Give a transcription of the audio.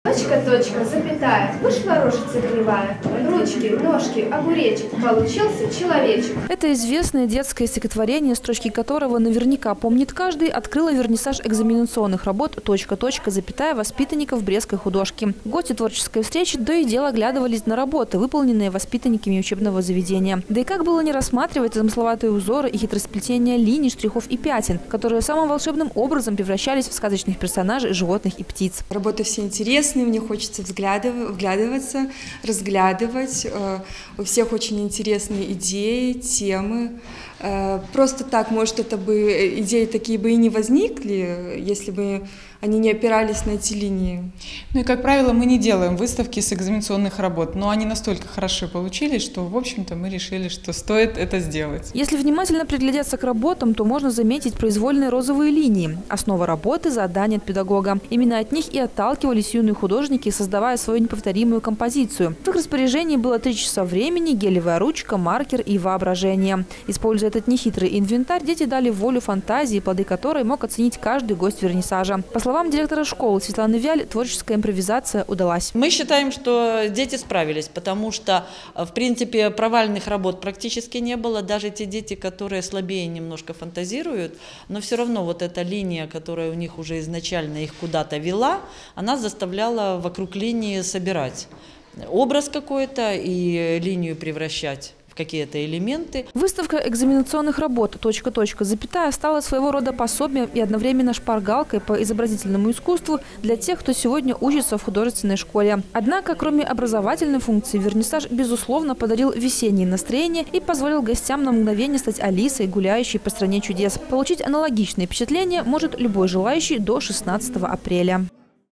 Точка, точка, запятая, вышла рожица кривая, ручки, ножки, огуречек, получился человечек. Это известное детское стихотворение, строчки которого наверняка помнит каждый, открыло вернисаж экзаменационных работ «Точка, точка, запятая» воспитанников Брестской художки. Гости творческой встречи то и дело оглядывались на работы, выполненные воспитанниками учебного заведения. Да и как было не рассматривать замысловатые узоры и хитросплетения линий, штрихов и пятен, которые самым волшебным образом превращались в сказочных персонажей, животных и птиц. Работы все интересные, мне хочется вглядываться, разглядывать. У всех очень интересные идеи, темы. Просто так, может, это бы идеи такие бы и не возникли, если бы они не опирались на эти линии. Ну и, как правило, мы не делаем выставки с экзаменационных работ, но они настолько хорошо получились, что, в общем-то, мы решили, что стоит это сделать. Если внимательно приглядеться к работам, то можно заметить произвольные розовые линии. Основа работы – задание от педагога. Именно от них и отталкивались юные художники, создавая свою неповторимую композицию. В их распоряжении было 3 часа времени, гелевая ручка, маркер и воображение. Используя этот нехитрый инвентарь, дети дали волю фантазии, плоды которой мог оценить каждый гость вернисажа. По словам директора школы Светланы Вяль, творческая импровизация удалась. Мы считаем, что дети справились, потому что, в принципе, провальных работ практически не было. Даже те дети, которые слабее немножко фантазируют, но все равно вот эта линия, которая у них уже изначально их куда-то вела, она заставляла вокруг линии собирать образ какой-то и линию превращать какие-то элементы. Выставка экзаменационных работ «Точка, точка, запятая» стала своего рода пособием и одновременно шпаргалкой по изобразительному искусству для тех, кто сегодня учится в художественной школе. Однако, кроме образовательной функции, вернисаж, безусловно, подарил весеннее настроение и позволил гостям на мгновение стать Алисой, гуляющей по стране чудес. Получить аналогичные впечатления может любой желающий до 16 апреля.